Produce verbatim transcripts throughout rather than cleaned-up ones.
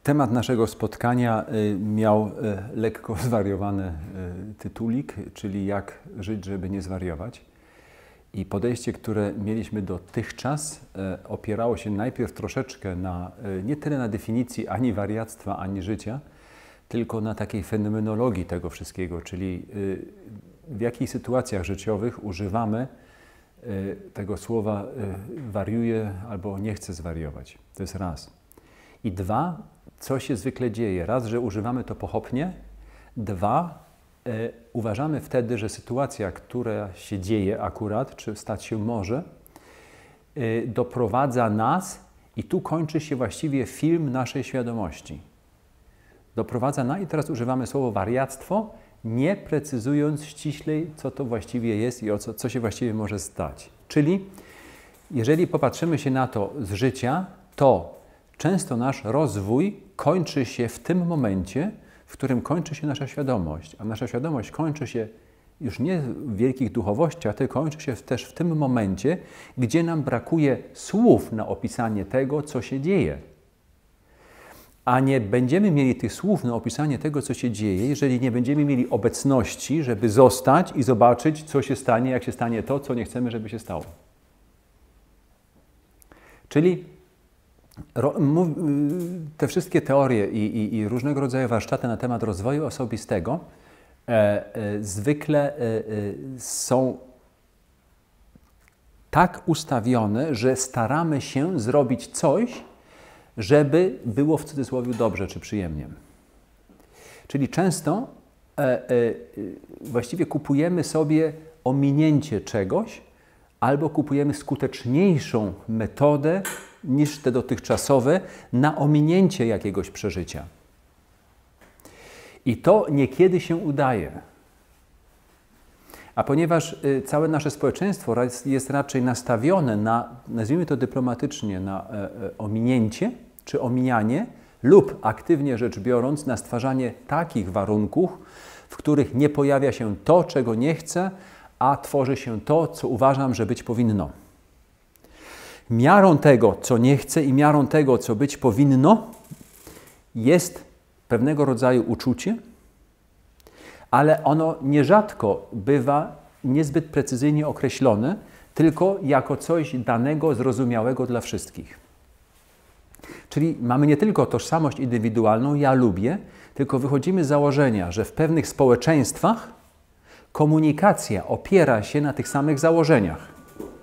Temat naszego spotkania miał lekko zwariowany tytulik, czyli jak żyć, żeby nie zwariować. I podejście, które mieliśmy dotychczas, opierało się najpierw troszeczkę na, nie tyle na definicji ani wariactwa, ani życia, tylko na takiej fenomenologii tego wszystkiego, czyli w jakich sytuacjach życiowych używamy tego słowa wariuję albo nie chcę zwariować. To jest raz. I dwa, co się zwykle dzieje? Raz, że używamy to pochopnie. Dwa, e, uważamy wtedy, że sytuacja, która się dzieje akurat, czy stać się może, e, doprowadza nas, i tu kończy się właściwie film naszej świadomości. Doprowadza nas, i teraz używamy słowa wariactwo, nie precyzując ściślej, co to właściwie jest i o co, co się właściwie może stać. Czyli, jeżeli popatrzymy się na to z życia, to często nasz rozwój kończy się w tym momencie, w którym kończy się nasza świadomość. A nasza świadomość kończy się już nie w wielkich duchowościach, tylko kończy się też w tym momencie, gdzie nam brakuje słów na opisanie tego, co się dzieje. A nie będziemy mieli tych słów na opisanie tego, co się dzieje, jeżeli nie będziemy mieli obecności, żeby zostać i zobaczyć, co się stanie, jak się stanie to, co nie chcemy, żeby się stało. Czyli te wszystkie teorie i, i, i różnego rodzaju warsztaty na temat rozwoju osobistego e, e, zwykle e, e, są tak ustawione, że staramy się zrobić coś, żeby było w cudzysłowie dobrze czy przyjemnie. Czyli często e, e, właściwie kupujemy sobie ominięcie czegoś albo kupujemy skuteczniejszą metodę niż te dotychczasowe na ominięcie jakiegoś przeżycia. I to niekiedy się udaje. A ponieważ całe nasze społeczeństwo jest raczej nastawione na, nazwijmy to dyplomatycznie, na ominięcie czy omijanie lub aktywnie rzecz biorąc na stwarzanie takich warunków, w których nie pojawia się to, czego nie chcę, a tworzy się to, co uważam, że być powinno. Miarą tego, co nie chcę i miarą tego, co być powinno, jest pewnego rodzaju uczucie, ale ono nierzadko bywa niezbyt precyzyjnie określone, tylko jako coś danego, zrozumiałego dla wszystkich. Czyli mamy nie tylko tożsamość indywidualną, ja lubię, tylko wychodzimy z założenia, że w pewnych społeczeństwach komunikacja opiera się na tych samych założeniach.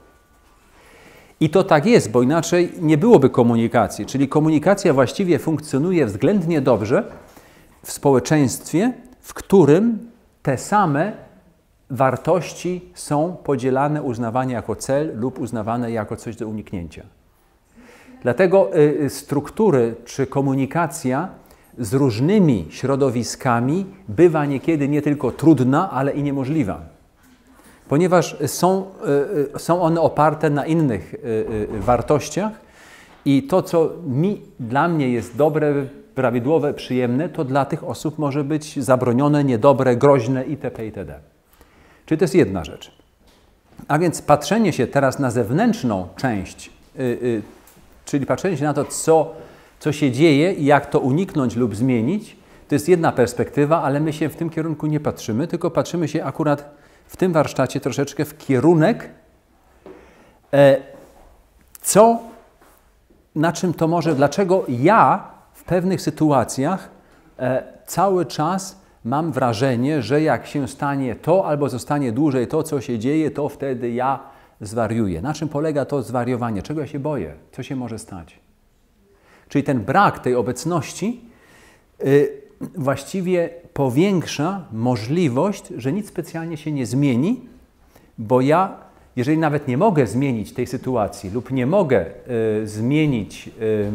I to tak jest, bo inaczej nie byłoby komunikacji. Czyli komunikacja właściwie funkcjonuje względnie dobrze w społeczeństwie, w którym te same wartości są podzielane, uznawane jako cel lub uznawane jako coś do uniknięcia. Dlatego y, struktury czy komunikacja z różnymi środowiskami bywa niekiedy nie tylko trudna, ale i niemożliwa. Ponieważ są, y, są one oparte na innych y, y, wartościach i to, co mi, dla mnie jest dobre, prawidłowe, przyjemne, to dla tych osób może być zabronione, niedobre, groźne itp. itd. Czyli to jest jedna rzecz. A więc patrzenie się teraz na zewnętrzną część, y, y, czyli patrzenie się na to, co, co się dzieje i jak to uniknąć lub zmienić, to jest jedna perspektywa, ale my się w tym kierunku nie patrzymy, tylko patrzymy się akurat w tym warsztacie troszeczkę w kierunek, e, co, na czym to może, dlaczego ja w pewnych sytuacjach e, cały czas mam wrażenie, że jak się stanie to albo zostanie dłużej to, co się dzieje, to wtedy ja zwariuję. Na czym polega to zwariowanie? Czego ja się boję? Co się może stać? Czyli ten brak tej obecności y, właściwie powiększa możliwość, że nic specjalnie się nie zmieni, bo ja, jeżeli nawet nie mogę zmienić tej sytuacji lub nie mogę y, zmienić y,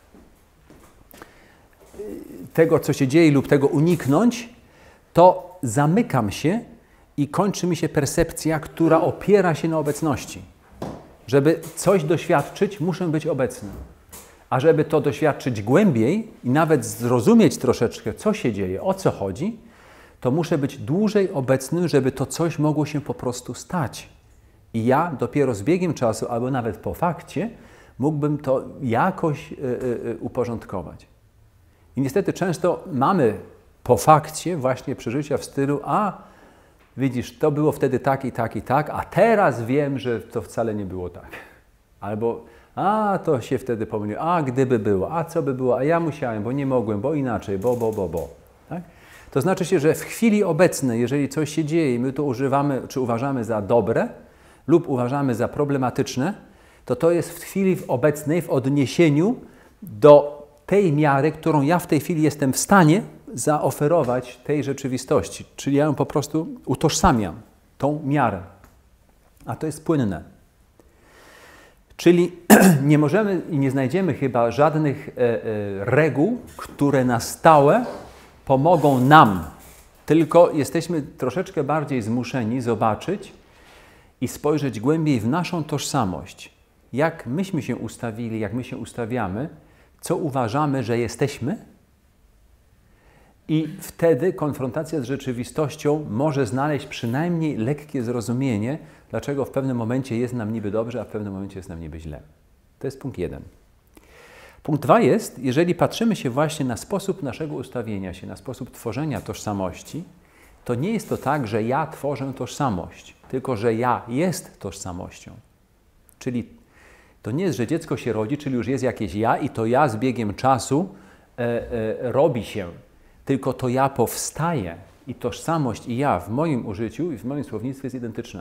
tego, co się dzieje lub tego uniknąć, to zamykam się i kończy mi się percepcja, która opiera się na obecności. Żeby coś doświadczyć, muszę być obecny. A żeby to doświadczyć głębiej i nawet zrozumieć troszeczkę, co się dzieje, o co chodzi, to muszę być dłużej obecnym, żeby to coś mogło się po prostu stać. I ja dopiero z biegiem czasu, albo nawet po fakcie, mógłbym to jakoś y, y, uporządkować. I niestety często mamy po fakcie właśnie przeżycia w stylu, a widzisz, to było wtedy tak i tak i tak, a teraz wiem, że to wcale nie było tak. Albo a to się wtedy pomyliło, a gdyby było, a co by było, a ja musiałem, bo nie mogłem, bo inaczej, bo, bo, bo, bo. Tak? To znaczy się, że w chwili obecnej, jeżeli coś się dzieje i my to używamy, czy uważamy za dobre lub uważamy za problematyczne, to to jest w chwili obecnej w odniesieniu do tej miary, którą ja w tej chwili jestem w stanie zaoferować tej rzeczywistości. Czyli ja ją po prostu utożsamiam, tą miarę. A to jest płynne. Czyli nie możemy i nie znajdziemy chyba żadnych e, e, reguł, które na stałe pomogą nam. Tylko jesteśmy troszeczkę bardziej zmuszeni zobaczyć i spojrzeć głębiej w naszą tożsamość. Jak myśmy się ustawili, jak my się ustawiamy, co uważamy, że jesteśmy. I wtedy konfrontacja z rzeczywistością może znaleźć przynajmniej lekkie zrozumienie, dlaczego w pewnym momencie jest nam niby dobrze, a w pewnym momencie jest nam niby źle. To jest punkt jeden. Punkt dwa jest, jeżeli patrzymy się właśnie na sposób naszego ustawienia się, na sposób tworzenia tożsamości, to nie jest to tak, że ja tworzę tożsamość, tylko że ja jest tożsamością. Czyli to nie jest, że dziecko się rodzi, czyli już jest jakieś ja i to ja z biegiem czasu e, e, robi się. Tylko to ja powstaje i tożsamość i ja w moim użyciu i w moim słownictwie jest identyczna.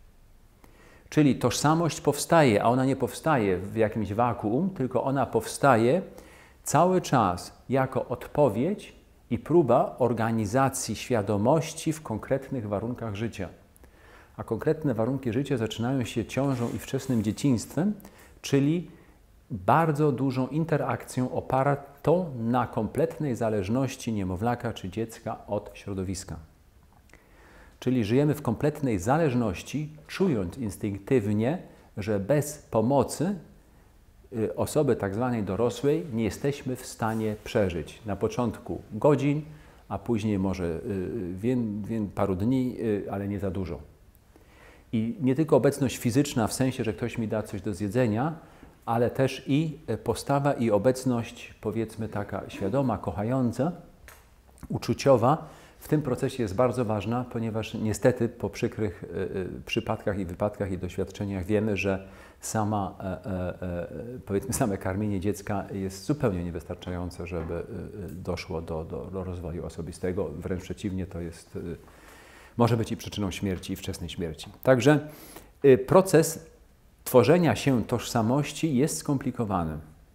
Czyli tożsamość powstaje, a ona nie powstaje w jakimś wakuum, tylko ona powstaje cały czas jako odpowiedź i próba organizacji świadomości w konkretnych warunkach życia. A konkretne warunki życia zaczynają się ciążą i wczesnym dzieciństwem, czyli bardzo dużą interakcją opartą na kompletnej zależności niemowlaka czy dziecka od środowiska. Czyli żyjemy w kompletnej zależności, czując instynktywnie, że bez pomocy osoby tak zwanej dorosłej nie jesteśmy w stanie przeżyć. Na początku godzin, a później może wie, wie, paru dni, ale nie za dużo. I nie tylko obecność fizyczna w sensie, że ktoś mi da coś do zjedzenia, ale też i postawa i obecność, powiedzmy taka świadoma, kochająca, uczuciowa, w tym procesie jest bardzo ważna, ponieważ niestety po przykrych y, y, przypadkach i wypadkach i doświadczeniach wiemy, że sama, y, y, y, powiedzmy, same karmienie dziecka jest zupełnie niewystarczające, żeby y, doszło do, do, do rozwoju osobistego. Wręcz przeciwnie, to jest, y, może być i przyczyną śmierci, i wczesnej śmierci. Także y, proces tworzenia się tożsamości jest skomplikowany.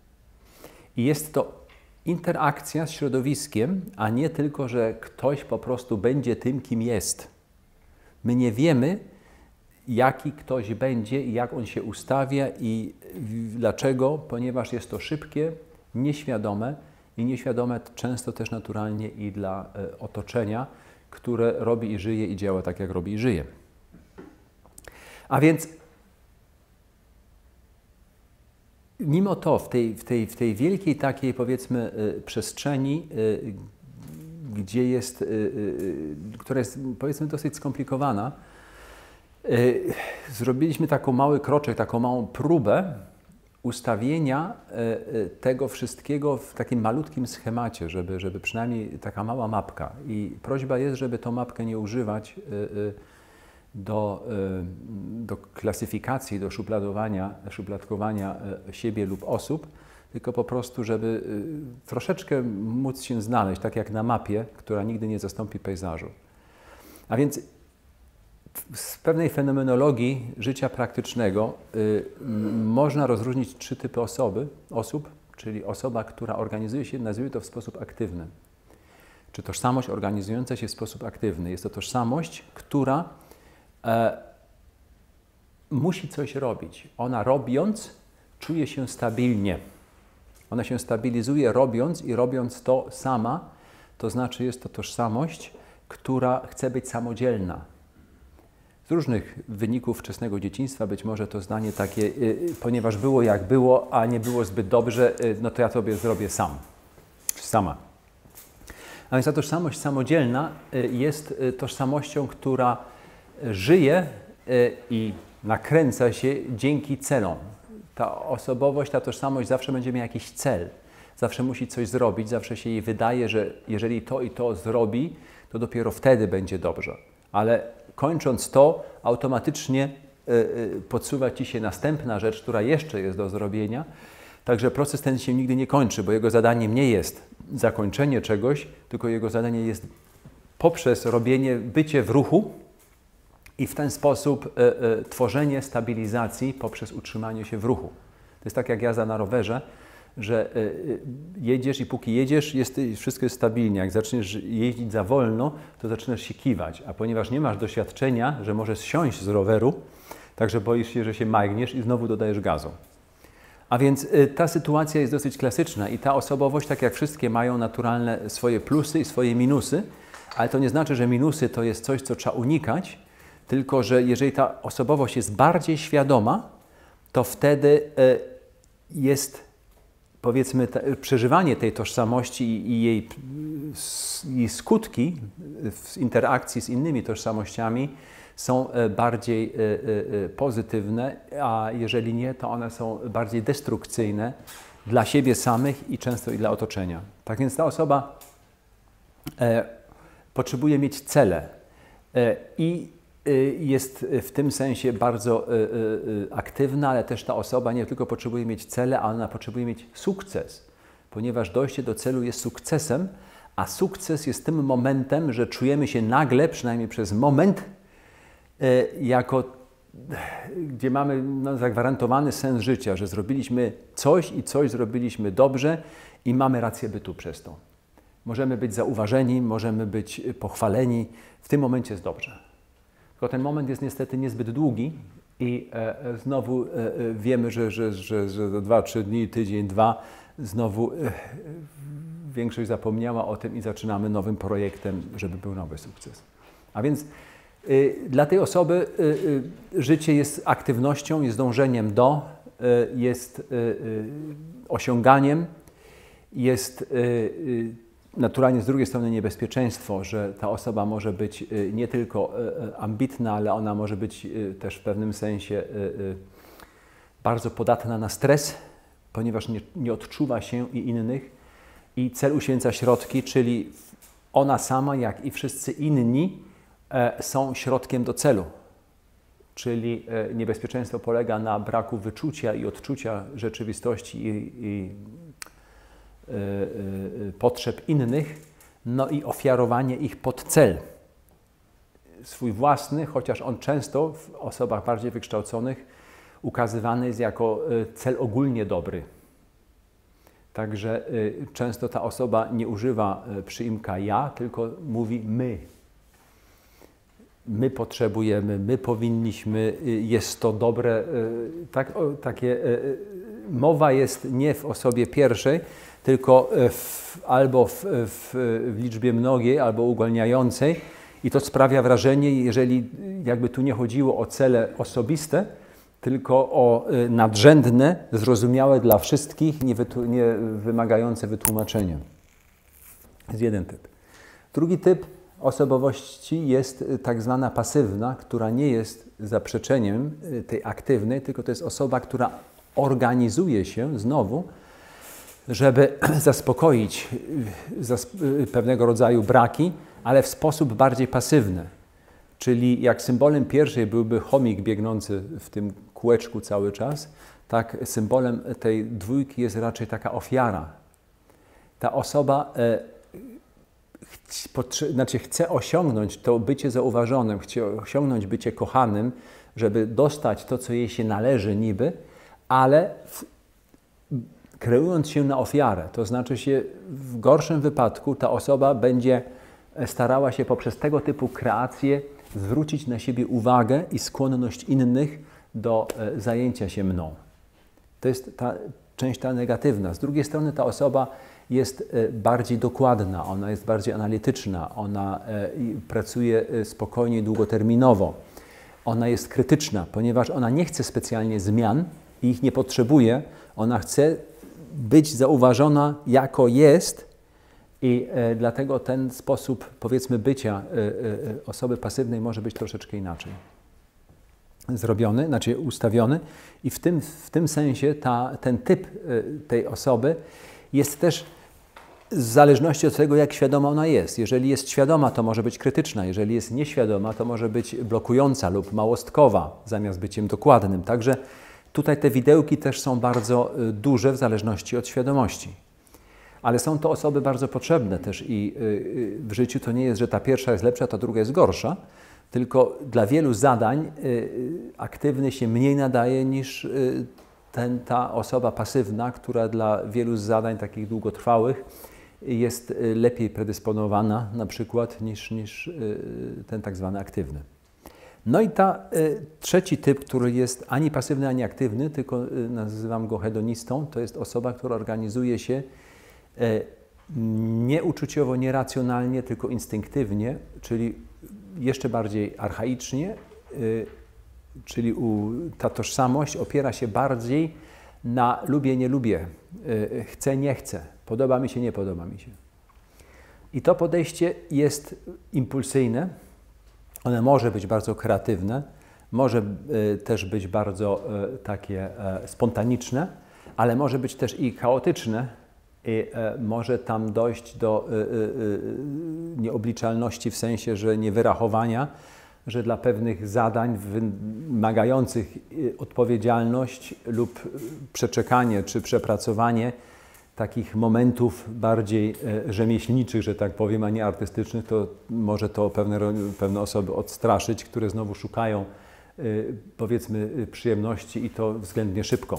I jest to interakcja z środowiskiem, a nie tylko, że ktoś po prostu będzie tym, kim jest. My nie wiemy, jaki ktoś będzie i jak on się ustawia i dlaczego, ponieważ jest to szybkie, nieświadome i nieświadome często też naturalnie i dla otoczenia, które robi i żyje i działa tak, jak robi i żyje. A więc mimo to w tej, w tej, w tej wielkiej takiej, powiedzmy, y, przestrzeni, y, gdzie jest, y, y, która jest, powiedzmy, dosyć skomplikowana, y, zrobiliśmy taką mały kroczek, taką małą próbę ustawienia y, y, tego wszystkiego w takim malutkim schemacie, żeby, żeby przynajmniej taka mała mapka. I prośba jest, żeby tą mapkę nie używać y, y, Do, do klasyfikacji, do szufladowania, szufladkowania siebie lub osób, tylko po prostu, żeby troszeczkę móc się znaleźć, tak jak na mapie, która nigdy nie zastąpi pejzażu. A więc z pewnej fenomenologii życia praktycznego y, można rozróżnić trzy typy osoby, osób, czyli osoba, która organizuje się, nazwijmy to w sposób aktywny. Czy tożsamość organizująca się w sposób aktywny. Jest to tożsamość, która E, musi coś robić. Ona robiąc czuje się stabilnie. Ona się stabilizuje robiąc i robiąc to sama, to znaczy jest to tożsamość, która chce być samodzielna. Z różnych wyników wczesnego dzieciństwa być może to zdanie takie, y, ponieważ było jak było, a nie było zbyt dobrze, y, no to ja sobie zrobię sam, czy sama. A więc ta tożsamość samodzielna y, jest y, tożsamością, która żyje i nakręca się dzięki celom. Ta osobowość, ta tożsamość zawsze będzie miała jakiś cel. zawsze musi coś zrobić, zawsze się jej wydaje, że jeżeli to i to zrobi, to dopiero wtedy będzie dobrze. Ale kończąc to, automatycznie y, y, podsuwa ci się następna rzecz, która jeszcze jest do zrobienia. Także proces ten się nigdy nie kończy, bo jego zadaniem nie jest zakończenie czegoś, tylko jego zadanie jest poprzez robienie, bycie w ruchu i w ten sposób y, y, tworzenie stabilizacji poprzez utrzymanie się w ruchu. To jest tak jak jazda na rowerze, że y, jedziesz i póki jedziesz, jest, wszystko jest stabilnie. Jak zaczniesz jeździć za wolno, to zaczynasz się kiwać, a ponieważ nie masz doświadczenia, że możesz zsiąść z roweru, także boisz się, że się majgniesz i znowu dodajesz gazu. A więc y, ta sytuacja jest dosyć klasyczna i ta osobowość, tak jak wszystkie, mają naturalne swoje plusy i swoje minusy, ale to nie znaczy, że minusy to jest coś, co trzeba unikać, tylko że jeżeli ta osobowość jest bardziej świadoma, to wtedy y, jest, powiedzmy, te, przeżywanie tej tożsamości i, i jej, jej skutki w interakcji z innymi tożsamościami są bardziej pozytywne, a jeżeli nie, to one są bardziej destrukcyjne dla siebie samych i często i dla otoczenia. Tak więc ta osoba e, potrzebuje mieć cele e, i e, jest w tym sensie bardzo e, e, aktywna, ale też ta osoba nie tylko potrzebuje mieć cele, ale ona potrzebuje mieć sukces, ponieważ dojście do celu jest sukcesem, a sukces jest tym momentem, że czujemy się nagle, przynajmniej przez moment, jako, gdzie mamy no, zagwarantowany sens życia, że zrobiliśmy coś i coś zrobiliśmy dobrze i mamy rację bytu przez to. Możemy być zauważeni, możemy być pochwaleni. W tym momencie jest dobrze. Tylko ten moment jest niestety niezbyt długi i e, znowu e, wiemy, że, że, że, że za dwa, trzy dni, tydzień, dwa, znowu e, większość zapomniała o tym i zaczynamy nowym projektem, żeby był nowy sukces. A więc dla tej osoby życie jest aktywnością, jest dążeniem do, jest osiąganiem, jest naturalnie z drugiej strony niebezpieczeństwo, że ta osoba może być nie tylko ambitna, ale ona może być też w pewnym sensie bardzo podatna na stres, ponieważ nie, nie odczuwa się i innych i cel uświęca środki, czyli ona sama, jak i wszyscy inni, są środkiem do celu, czyli niebezpieczeństwo polega na braku wyczucia i odczucia rzeczywistości i, i y, y, potrzeb innych, no i ofiarowanie ich pod cel. Swój własny, chociaż on często w osobach bardziej wykształconych ukazywany jest jako cel ogólnie dobry. Także y, często ta osoba nie używa przyimka ja, tylko mówi my. My potrzebujemy, my powinniśmy, jest to dobre, tak, o, takie, mowa jest nie w osobie pierwszej, tylko w, albo w, w, w liczbie mnogiej, albo uogólniającej i to sprawia wrażenie, jeżeli jakby tu nie chodziło o cele osobiste, tylko o nadrzędne, zrozumiałe dla wszystkich, nie, wytu, nie wymagające wytłumaczenia. To jest jeden typ. Drugi typ osobowości jest tak zwana pasywna, która nie jest zaprzeczeniem tej aktywnej, tylko to jest osoba, która organizuje się znowu, żeby zaspokoić pewnego rodzaju braki, ale w sposób bardziej pasywny. Czyli jak symbolem pierwszej byłby chomik biegnący w tym kółeczku cały czas, tak symbolem tej dwójki jest raczej taka ofiara. Ta osoba Znaczy chce osiągnąć to bycie zauważonym, chce osiągnąć bycie kochanym, żeby dostać to, co jej się należy niby, ale w, kreując się na ofiarę. To znaczy się w gorszym wypadku ta osoba będzie starała się poprzez tego typu kreacje zwrócić na siebie uwagę i skłonność innych do zajęcia się mną. To jest ta część ta negatywna. Z drugiej strony ta osoba jest bardziej dokładna, ona jest bardziej analityczna, ona pracuje spokojnie, długoterminowo. Ona jest krytyczna, ponieważ ona nie chce specjalnie zmian i ich nie potrzebuje. Ona chce być zauważona jako jest i dlatego ten sposób, powiedzmy, bycia osoby pasywnej może być troszeczkę inaczej zrobiony, znaczy ustawiony i w tym, w tym sensie ta, ten typ tej osoby jest też w zależności od tego, jak świadoma ona jest. Jeżeli jest świadoma, to może być krytyczna. Jeżeli jest nieświadoma, to może być blokująca lub małostkowa, zamiast byciem dokładnym. Także tutaj te widełki też są bardzo duże w zależności od świadomości. Ale są to osoby bardzo potrzebne też i w życiu to nie jest, że ta pierwsza jest lepsza, ta druga jest gorsza, tylko dla wielu zadań aktywny się mniej nadaje niż ten, ta osoba pasywna, która dla wielu zadań takich długotrwałych jest lepiej predysponowana na przykład niż, niż ten tak zwany aktywny. No i ta trzeci typ, który jest ani pasywny, ani aktywny, tylko nazywam go hedonistą, to jest osoba, która organizuje się nie uczuciowo, nie racjonalnie, tylko instynktywnie, czyli jeszcze bardziej archaicznie, czyli u, ta tożsamość opiera się bardziej na lubię, nie lubię, chcę, nie chcę, podoba mi się, nie podoba mi się. I to podejście jest impulsyjne, ono może być bardzo kreatywne, może też być bardzo takie spontaniczne, ale może być też i chaotyczne i może tam dojść do nieobliczalności w sensie, że niewyrachowania, że dla pewnych zadań wymagających odpowiedzialność lub przeczekanie czy przepracowanie takich momentów bardziej rzemieślniczych, że tak powiem, a nie artystycznych, to może to pewne, pewne osoby odstraszyć, które znowu szukają powiedzmy przyjemności i to względnie szybko.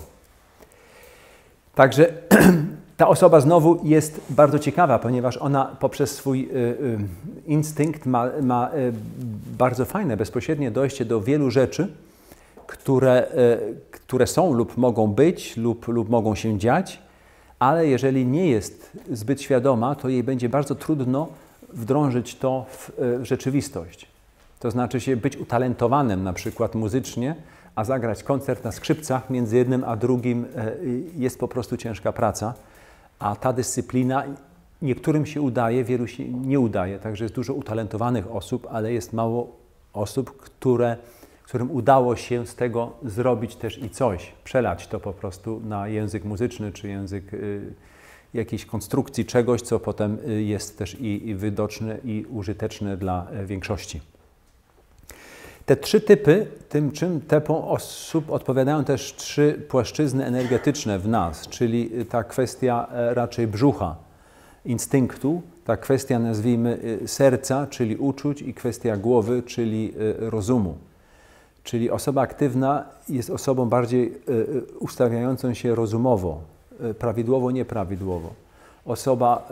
Także ta osoba znowu jest bardzo ciekawa, ponieważ ona poprzez swój instynkt ma, ma bardzo fajne, bezpośrednie dojście do wielu rzeczy, które, które są lub mogą być lub, lub mogą się dziać, ale jeżeli nie jest zbyt świadoma, to jej będzie bardzo trudno wdrążyć to w rzeczywistość. To znaczy się być utalentowanym na przykład muzycznie, a zagrać koncert na skrzypcach między jednym a drugim jest po prostu ciężka praca, a ta dyscyplina niektórym się udaje, wielu się nie udaje, także jest dużo utalentowanych osób, ale jest mało osób, które, którym udało się z tego zrobić też i coś, przelać to po prostu na język muzyczny, czy język y, jakiejś konstrukcji czegoś, co potem jest też i, i widoczne i użyteczne dla większości. Te trzy typy, tym czym typom osób odpowiadają też trzy płaszczyzny energetyczne w nas, czyli ta kwestia raczej brzucha, instynktu, ta kwestia nazwijmy serca, czyli uczuć i kwestia głowy, czyli rozumu. Czyli osoba aktywna jest osobą bardziej ustawiającą się rozumowo, prawidłowo, nieprawidłowo. Osoba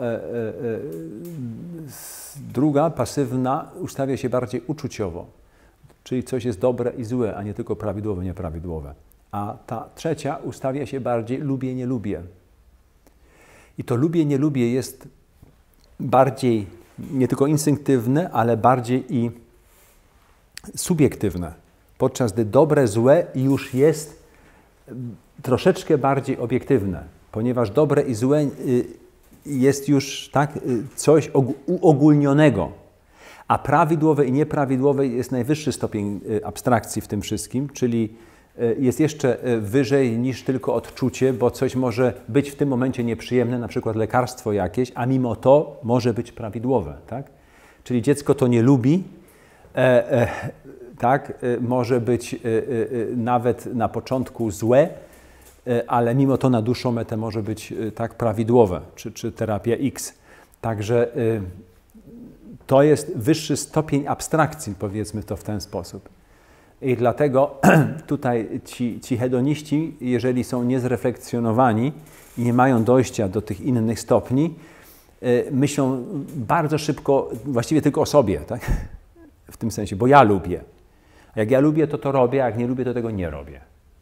druga, pasywna, ustawia się bardziej uczuciowo. Czyli coś jest dobre i złe, a nie tylko prawidłowe, nieprawidłowe. A ta trzecia ustawia się bardziej lubię, nie lubię. I to lubię, nie lubię jest bardziej nie tylko instynktywne, ale bardziej i subiektywne. Podczas gdy dobre, złe już jest troszeczkę bardziej obiektywne, ponieważ dobre i złe jest już tak coś uogólnionego. A prawidłowe i nieprawidłowe jest najwyższy stopień abstrakcji w tym wszystkim, czyli jest jeszcze wyżej niż tylko odczucie, bo coś może być w tym momencie nieprzyjemne, na przykład lekarstwo jakieś, a mimo to może być prawidłowe. Tak? Czyli dziecko to nie lubi, e, e, tak? e, może być e, e, nawet na początku złe, e, ale mimo to na dłuższą metę może być e, tak prawidłowe, czy, czy terapia X. Także e, to jest wyższy stopień abstrakcji, powiedzmy to w ten sposób. I dlatego tutaj ci, ci hedoniści, jeżeli są niezreflekcjonowani i nie mają dojścia do tych innych stopni, y, myślą bardzo szybko, właściwie tylko o sobie, tak? W tym sensie, bo ja lubię. Jak ja lubię, to to robię, a jak nie lubię, to tego nie robię.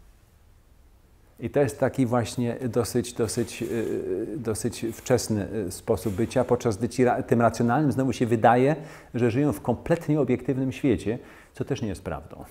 I to jest taki właśnie dosyć, dosyć, dosyć wczesny sposób bycia, podczas gdy ci, tym racjonalnym znowu się wydaje, że żyją w kompletnie obiektywnym świecie, co też nie jest prawdą.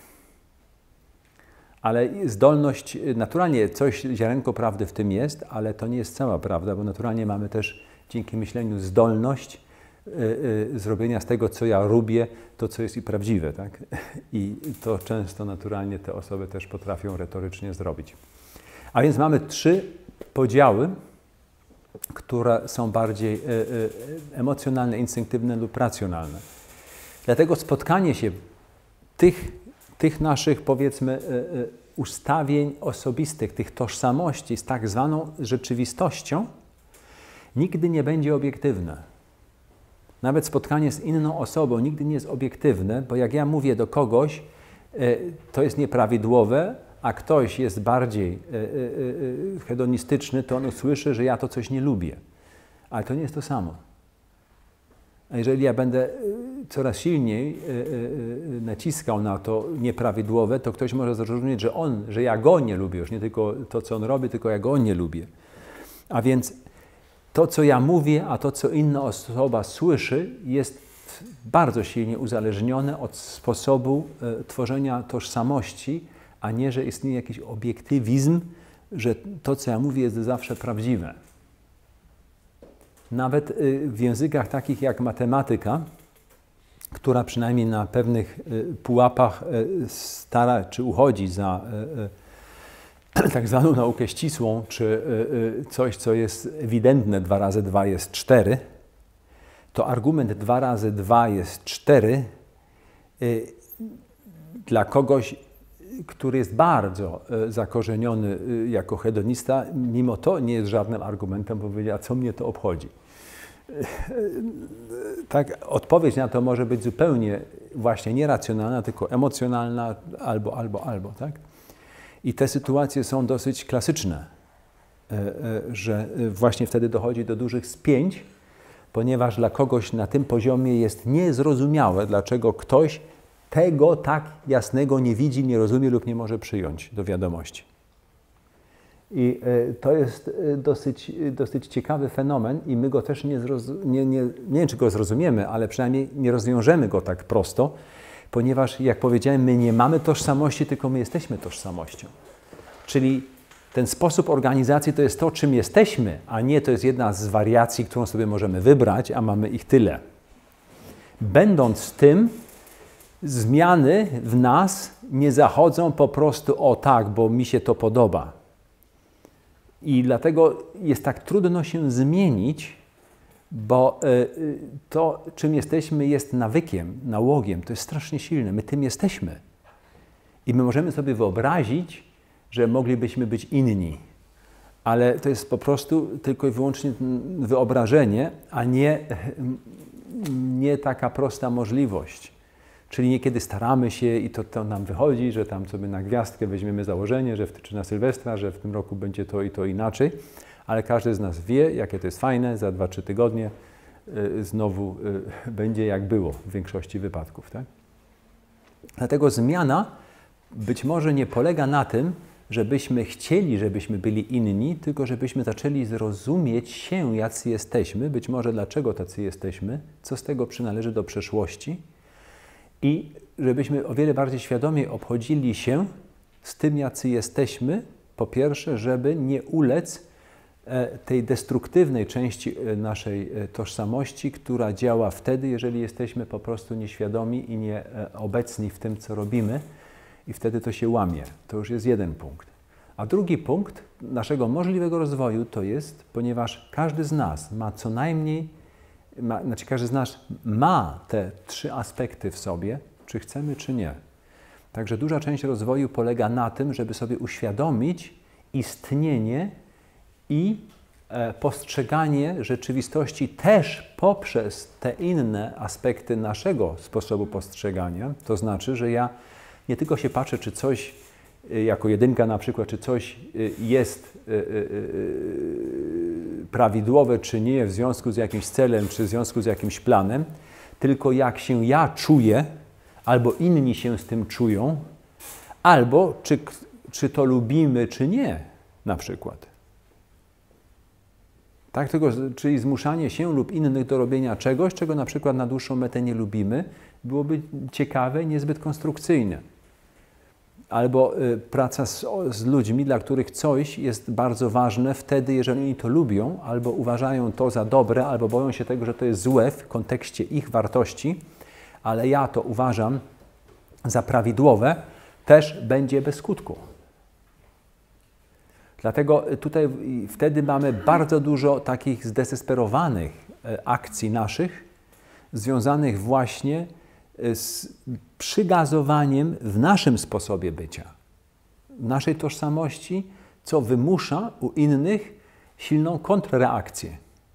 Ale zdolność, naturalnie coś, ziarenko prawdy w tym jest, ale to nie jest cała prawda, bo naturalnie mamy też dzięki myśleniu zdolność y, y, zrobienia z tego, co ja lubię, to, co jest i prawdziwe. Tak? I to często naturalnie te osoby też potrafią retorycznie zrobić. A więc mamy trzy podziały które są bardziej emocjonalne, instynktywne lub racjonalne. Dlatego spotkanie się tych, tych naszych, powiedzmy, ustawień osobistych, tych tożsamości z tak zwaną rzeczywistością nigdy nie będzie obiektywne. Nawet spotkanie z inną osobą nigdy nie jest obiektywne, bo jak ja mówię do kogoś, to jest nieprawidłowe, a ktoś jest bardziej hedonistyczny, to on usłyszy, że ja to coś nie lubię. Ale to nie jest to samo. A jeżeli ja będę coraz silniej naciskał na to nieprawidłowe, to ktoś może zrozumieć, że on, że ja go nie lubię, już nie tylko to, co on robi, tylko ja go nie lubię. A więc to, co ja mówię, a to, co inna osoba słyszy, jest bardzo silnie uzależnione od sposobu tworzenia tożsamości, a nie, że istnieje jakiś obiektywizm, że to, co ja mówię, jest zawsze prawdziwe. Nawet w językach takich jak matematyka, która przynajmniej na pewnych pułapach stara czy uchodzi za tak zwaną naukę ścisłą, czy coś, co jest ewidentne, dwa razy dwa jest cztery, to argument dwa razy dwa jest cztery dla kogoś, który jest bardzo zakorzeniony jako hedonista, mimo to nie jest żadnym argumentem, bo powiedział, a co mnie to obchodzi. Tak, odpowiedź na to może być zupełnie właśnie nieracjonalna, tylko emocjonalna, albo, albo, albo, tak? I te sytuacje są dosyć klasyczne, że właśnie wtedy dochodzi do dużych spięć, ponieważ dla kogoś na tym poziomie jest niezrozumiałe, dlaczego ktoś tego tak jasnego nie widzi, nie rozumie lub nie może przyjąć do wiadomości. I to jest dosyć, dosyć ciekawy fenomen i my go też nie, nie, nie, nie wiem, czy go zrozumiemy, ale przynajmniej nie rozwiążemy go tak prosto, ponieważ, jak powiedziałem, my nie mamy tożsamości, tylko my jesteśmy tożsamością. Czyli ten sposób organizacji to jest to, czym jesteśmy, a nie to jest jedna z wariacji, którą sobie możemy wybrać, a mamy ich tyle. Będąc tym, zmiany w nas nie zachodzą po prostu o tak, bo mi się to podoba. I dlatego jest tak trudno się zmienić, bo to, czym jesteśmy, jest nawykiem, nałogiem. To jest strasznie silne. My tym jesteśmy. I my możemy sobie wyobrazić, że moglibyśmy być inni. Ale to jest po prostu tylko i wyłącznie wyobrażenie, a nie, nie taka prosta możliwość. Czyli niekiedy staramy się i to, to nam wychodzi, że tam sobie na gwiazdkę weźmiemy założenie, że w, czy na Sylwestra, że w tym roku będzie to i to inaczej, ale każdy z nas wie, jakie to jest fajne, za dwa, trzy tygodnie y, znowu y, będzie jak było w większości wypadków. Tak? Dlatego zmiana być może nie polega na tym, żebyśmy chcieli, żebyśmy byli inni, tylko żebyśmy zaczęli zrozumieć się, jacy jesteśmy, być może dlaczego tacy jesteśmy, co z tego przynależy do przeszłości, i żebyśmy o wiele bardziej świadomie obchodzili się z tym, jacy jesteśmy, po pierwsze, żeby nie ulec tej destruktywnej części naszej tożsamości, która działa wtedy, jeżeli jesteśmy po prostu nieświadomi i nieobecni w tym, co robimy, i wtedy to się łamie. To już jest jeden punkt. A drugi punkt naszego możliwego rozwoju to jest, ponieważ każdy z nas ma co najmniej Ma, znaczy każdy z nas ma te trzy aspekty w sobie, czy chcemy, czy nie. Także duża część rozwoju polega na tym, żeby sobie uświadomić istnienie i e, postrzeganie rzeczywistości też poprzez te inne aspekty naszego sposobu postrzegania. To znaczy, że ja nie tylko się patrzę, czy coś y, jako jedynka na przykład, czy coś y, jest y, y, y, prawidłowe, czy nie, w związku z jakimś celem, czy w związku z jakimś planem, tylko jak się ja czuję, albo inni się z tym czują, albo czy, czy to lubimy, czy nie, na przykład. Tak, tylko, czyli zmuszanie się lub innych do robienia czegoś, czego na przykład na dłuższą metę nie lubimy, byłoby ciekawe i niezbyt konstrukcyjne. Albo y, praca z, z ludźmi, dla których coś jest bardzo ważne wtedy, jeżeli oni to lubią, albo uważają to za dobre, albo boją się tego, że to jest złe w kontekście ich wartości, ale ja to uważam za prawidłowe, też będzie bez skutku. Dlatego tutaj wtedy mamy bardzo dużo takich zdesperowanych akcji naszych, związanych właśnie z przygazowaniem w naszym sposobie bycia, w naszej tożsamości, co wymusza u innych silną kontrreakcję.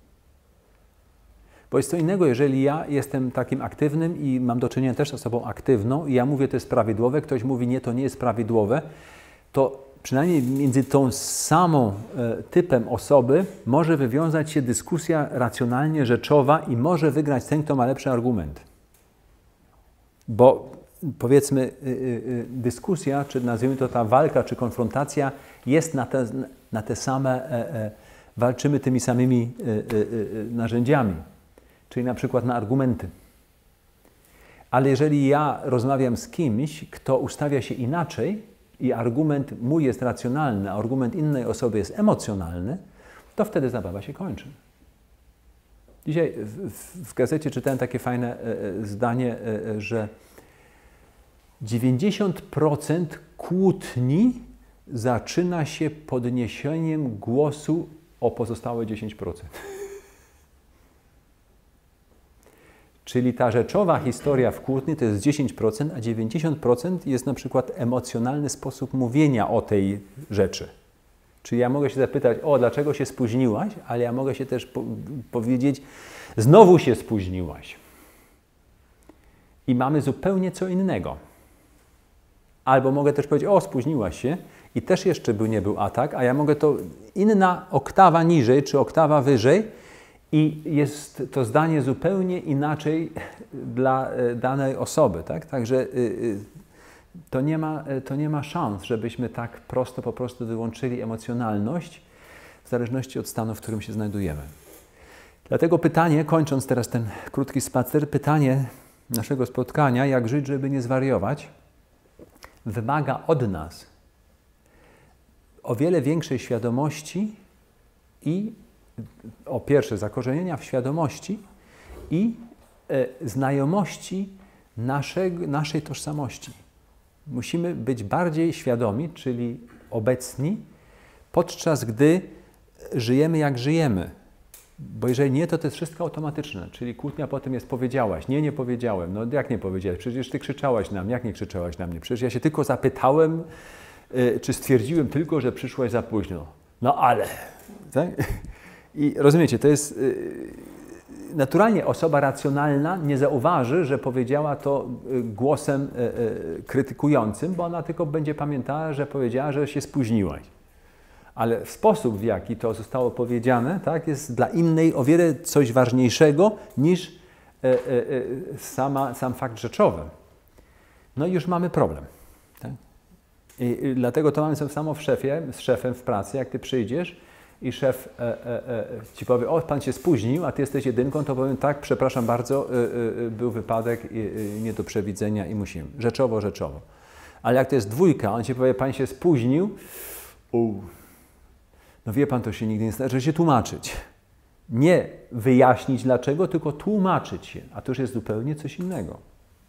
Bo jest co innego, jeżeli ja jestem takim aktywnym i mam do czynienia też z osobą aktywną i ja mówię, to jest prawidłowe, ktoś mówi, nie, to nie jest prawidłowe, to przynajmniej między tą samą e, typem osoby może wywiązać się dyskusja racjonalnie rzeczowa i może wygrać ten, kto ma lepszy argument. Bo powiedzmy y, y, dyskusja, czy nazwijmy to ta walka, czy konfrontacja jest na te, na te same, e, e, walczymy tymi samymi e, e, narzędziami, czyli na przykład na argumenty. Ale jeżeli ja rozmawiam z kimś, kto ustawia się inaczej i argument mój jest racjonalny, a argument innej osoby jest emocjonalny, to wtedy zabawa się kończy. Dzisiaj w, w, w gazecie czytałem takie fajne e, zdanie, e, że dziewięćdziesiąt procent kłótni zaczyna się podniesieniem głosu o pozostałe dziesięć procent. Czyli ta rzeczowa historia w kłótni to jest dziesięć procent, a dziewięćdziesiąt procent jest na przykład emocjonalny sposób mówienia o tej rzeczy. Czyli ja mogę się zapytać, o, dlaczego się spóźniłaś, ale ja mogę się też po powiedzieć, znowu się spóźniłaś. I mamy zupełnie co innego. Albo mogę też powiedzieć, o, spóźniłaś się i też jeszcze by nie był atak, a ja mogę to inna oktawa niżej, czy oktawa wyżej i jest to zdanie zupełnie inaczej dla danej osoby. Tak? Także to nie ma, to nie ma szans, żebyśmy tak prosto po prostu wyłączyli emocjonalność w zależności od stanu, w którym się znajdujemy. Dlatego pytanie, kończąc teraz ten krótki spacer, pytanie naszego spotkania, jak żyć, żeby nie zwariować, wymaga od nas o wiele większej świadomości i o pierwsze zakorzenienia w świadomości i e, znajomości naszej, naszej tożsamości. Musimy być bardziej świadomi, czyli obecni, podczas gdy żyjemy jak żyjemy. Bo jeżeli nie, to to jest wszystko automatyczne. Czyli kłótnia potem jest powiedziałaś. Nie, nie powiedziałem. No jak nie powiedziałeś? Przecież ty krzyczałaś na mnie. Jak nie krzyczałaś na mnie? Przecież ja się tylko zapytałem, y, czy stwierdziłem tylko, że przyszłaś za późno. No ale. Tak? I rozumiecie, to jest... Y, naturalnie osoba racjonalna nie zauważy, że powiedziała to głosem y, y, krytykującym, bo ona tylko będzie pamiętała, że powiedziała, że się spóźniłaś. Ale sposób, w jaki to zostało powiedziane, tak, jest dla innej o wiele coś ważniejszego niż e, e, sama, sam fakt rzeczowy. No i już mamy problem. Tak? I, i dlatego to mamy samo w szefie, z szefem w pracy, jak ty przyjdziesz i szef e, e, e, ci powie, o, pan się spóźnił, a ty jesteś jedynką, to powiem, tak, przepraszam bardzo, e, e, był wypadek, e, e, nie do przewidzenia i musimy. Rzeczowo, rzeczowo. Ale jak to jest dwójka, on ci powie, pan się spóźnił, u. No wie pan, to się nigdy nie zdarza, że się tłumaczyć. Nie wyjaśnić dlaczego, tylko tłumaczyć się. A to już jest zupełnie coś innego.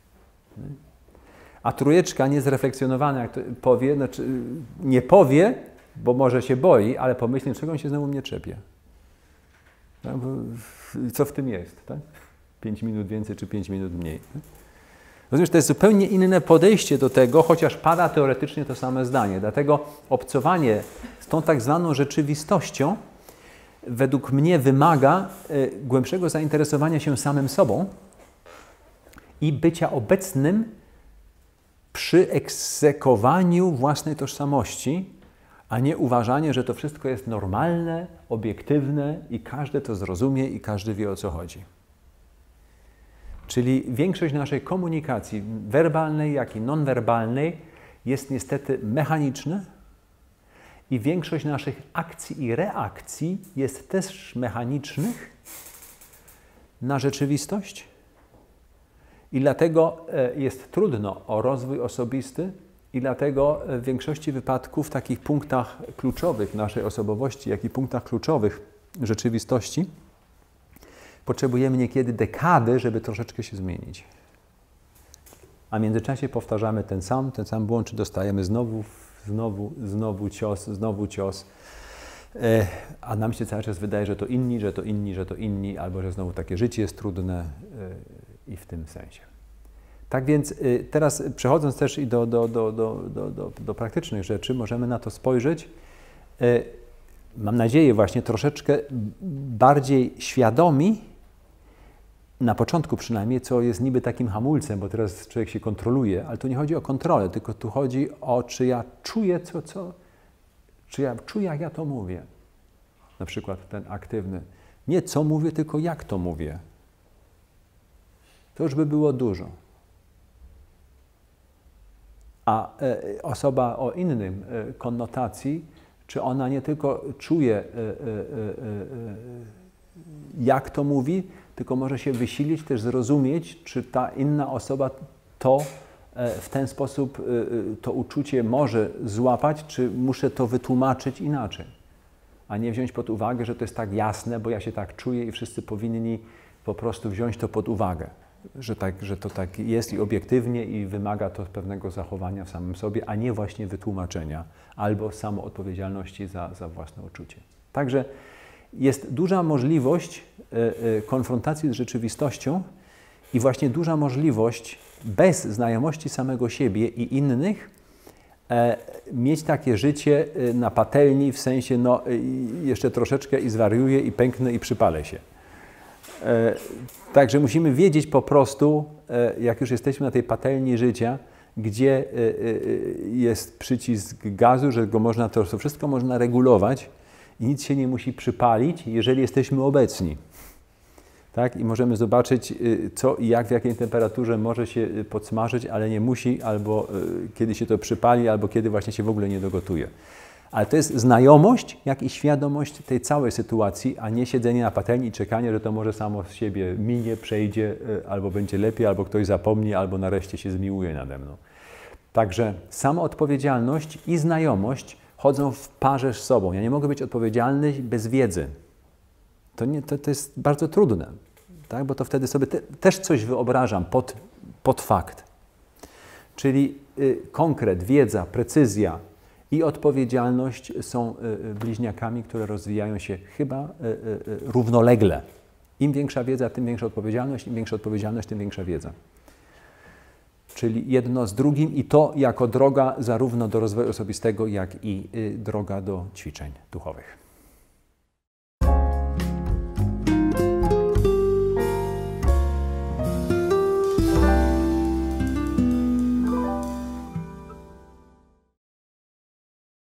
A trójeczka niezreflekcjonowana, jak to powie, znaczy nie powie, bo może się boi, ale pomyśli, czego on się znowu mnie czepie. Tak? Co w tym jest? Tak? Pięć minut więcej czy pięć minut mniej. Tak? Rozumiesz, to jest zupełnie inne podejście do tego, chociaż pada teoretycznie to same zdanie. Dlatego obcowanie z tą tak zwaną rzeczywistością według mnie wymaga y, głębszego zainteresowania się samym sobą i bycia obecnym przy egzekowaniu własnej tożsamości, a nie uważanie, że to wszystko jest normalne, obiektywne i każdy to zrozumie i każdy wie, o co chodzi. Czyli większość naszej komunikacji, werbalnej, jak i nonwerbalnej, jest niestety mechaniczna i większość naszych akcji i reakcji jest też mechanicznych na rzeczywistość. I dlatego jest trudno o rozwój osobisty i dlatego w większości wypadków w takich punktach kluczowych naszej osobowości, jak i punktach kluczowych rzeczywistości potrzebujemy niekiedy dekady, żeby troszeczkę się zmienić. A w międzyczasie powtarzamy ten sam, ten sam błąd, czy dostajemy znowu znowu, znowu cios, znowu cios. A nam się cały czas wydaje, że to inni, że to inni, że to inni, albo że znowu takie życie jest trudne i w tym sensie. Tak więc teraz przechodząc też i do, do, do, do, do, do, do praktycznych rzeczy, możemy na to spojrzeć, mam nadzieję właśnie troszeczkę bardziej świadomi, na początku przynajmniej, co jest niby takim hamulcem, bo teraz człowiek się kontroluje, ale tu nie chodzi o kontrolę, tylko tu chodzi o, czy ja czuję, co, co, czy ja czuję, jak ja to mówię. Na przykład ten aktywny. Nie co mówię, tylko jak to mówię. To już by było dużo. A e, osoba o innym e, konnotacji, czy ona nie tylko czuje, e, e, e, e, jak to mówi, tylko może się wysilić, też zrozumieć, czy ta inna osoba to e, w ten sposób e, to uczucie może złapać, czy muszę to wytłumaczyć inaczej. A nie wziąć pod uwagę, że to jest tak jasne, bo ja się tak czuję i wszyscy powinni po prostu wziąć to pod uwagę. Że, tak, że to tak jest i obiektywnie i wymaga to pewnego zachowania w samym sobie, a nie właśnie wytłumaczenia albo samoodpowiedzialności za, za własne uczucie. Także jest duża możliwość y, y, konfrontacji z rzeczywistością i właśnie duża możliwość bez znajomości samego siebie i innych e, mieć takie życie y, na patelni w sensie no y, jeszcze troszeczkę i zwariuję i pęknę i przypalę się. E, Także musimy wiedzieć po prostu, jak już jesteśmy na tej patelni życia, gdzie jest przycisk gazu, że go można, to wszystko można regulować i nic się nie musi przypalić, jeżeli jesteśmy obecni. Tak? I możemy zobaczyć, co i jak, w jakiej temperaturze może się podsmażyć, ale nie musi, albo kiedy się to przypali, albo kiedy właśnie się w ogóle nie dogotuje. Ale to jest znajomość, jak i świadomość tej całej sytuacji, a nie siedzenie na patelni i czekanie, że to może samo z siebie minie, przejdzie, albo będzie lepiej, albo ktoś zapomni, albo nareszcie się zmiłuje nade mną. Także samoodpowiedzialność i znajomość chodzą w parze z sobą. Ja nie mogę być odpowiedzialny bez wiedzy. To, nie, to, to jest bardzo trudne, tak? Bo to wtedy sobie te, też coś wyobrażam pod, pod fakt. Czyli y, konkret, wiedza, precyzja i odpowiedzialność są y, bliźniakami, które rozwijają się chyba y, y, równolegle. Im większa wiedza, tym większa odpowiedzialność, im większa odpowiedzialność, tym większa wiedza. Czyli jedno z drugim i to jako droga zarówno do rozwoju osobistego, jak i y, droga do ćwiczeń duchowych.